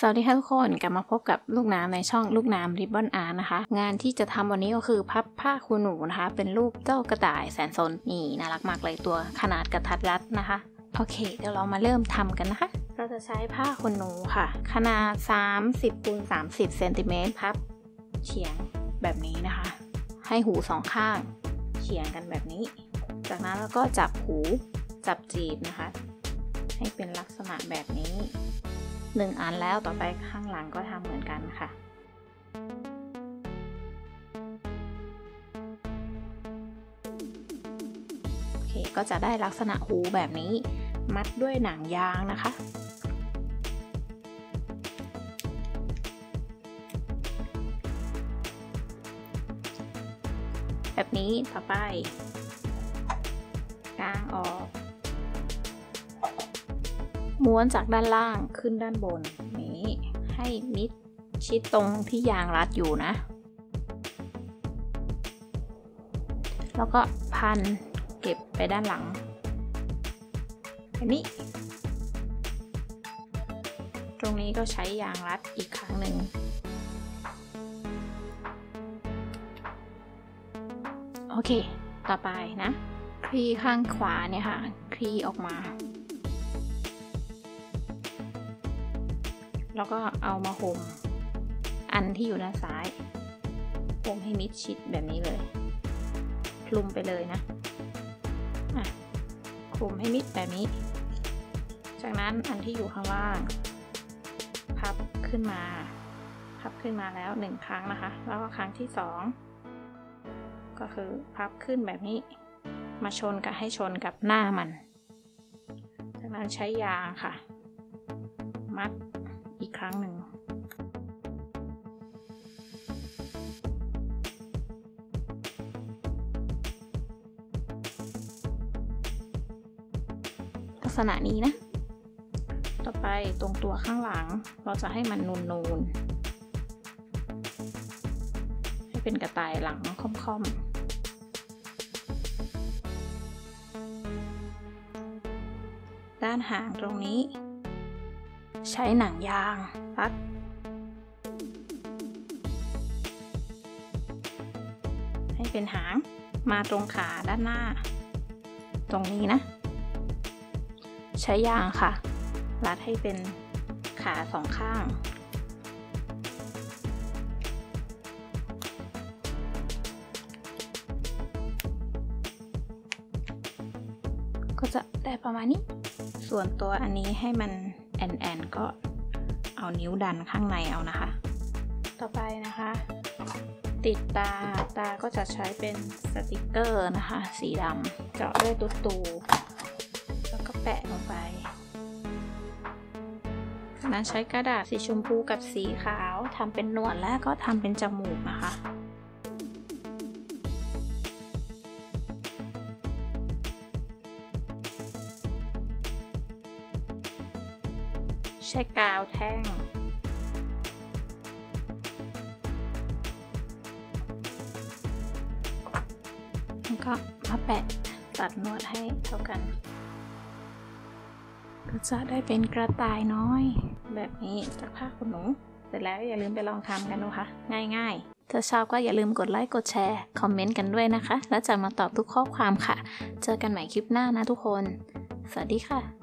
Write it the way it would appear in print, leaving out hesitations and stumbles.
สวัสดีค่ะทุกคนกลับมาพบกับลูกน้ำในช่องลูกน้ำริบบอนอาร์นะคะงานที่จะทำวันนี้ก็คือพับผ้าคูหนูนะคะเป็นรูปเจ้ากระต่ายแสนสนนี่น่ารักมากเลยตัวขนาดกระทัดรัดนะคะโอเคเดี๋ยวเรามาเริ่มทำกันนะคะเราจะใช้ผ้าคูหนูค่ะขนาด30 คูณ 30 เซนติเมตรพับเฉียงแบบนี้นะคะให้หูสองข้างเฉียงกันแบบนี้จากนั้นเราก็จับหูจับจีบนะคะให้เป็นลักษณะแบบนี้1 อันแล้วต่อไปข้างหลังก็ทำเหมือนกันค่ะโอเคก็จะได้ลักษณะหูแบบนี้มัดด้วยหนังยางนะคะแบบนี้ต่อไปกางออกม้วนจากด้านล่างขึ้นด้านบนนี้ให้มิดชิดตรงที่ยางรัดอยู่นะแล้วก็พันเก็บไปด้านหลังแบบนี้ตรงนี้ก็ใช้ยางรัดอีกครั้งหนึ่งโอเคต่อไปนะคลี่ข้างขวาเนี่ยค่ะคลี่ออกมาแล้วก็เอามาห่มอันที่อยู่ด้านซ้ายห่มให้มิดชิดแบบนี้เลยคลุมไปเลยนะคลุมให้มิดแบบนี้จากนั้นอันที่อยู่ข้างล่างพับขึ้นมาแล้ว1 ครั้งนะคะแล้วก็ครั้งที่2ก็คือพับขึ้นแบบนี้มาชนกับให้ชนกับหน้ามันจากนั้นใช้ยางค่ะมัดอีกครั้งหนึ่งลักษณะนี้นะต่อไปตรงตัวข้างหลังเราจะให้มันนูนๆให้เป็นกระต่ายหลังค่อมๆด้านหางตรงนี้ใช้หนังยางรัดให้เป็นหางมาตรงขาด้านหน้าตรงนี้นะใช้ยางค่ะรัดให้เป็นขา2 ข้างก็จะได้ประมาณนี้ส่วนตัวอันนี้ให้มันแอนก็เอานิ้วดันข้างในเอานะคะต่อไปนะคะติดตาก็จะใช้เป็นสติกเกอร์นะคะสีดำเจาะด้วยตูแล้วก็แปะลงไปจากนั้นใช้กระดาษสีชมพูกับสีขาวทำเป็นหนวดและก็ทำเป็นจมูกนะคะใช้กาวแท่งแล้วก็มาแปะตัดนวดให้เท่ากันก็จะได้เป็นกระต่ายน้อยแบบนี้จากผ้าขนหนูเสร็จแล้วอย่าลืมไปลองทำกันดูค่ะง่ายๆถ้าชอบก็อย่าลืมกดไลค์กดแชร์คอมเมนต์กันด้วยนะคะแล้วจะมาตอบทุกข้อความค่ะเจอกันใหม่คลิปหน้านะทุกคนสวัสดีค่ะ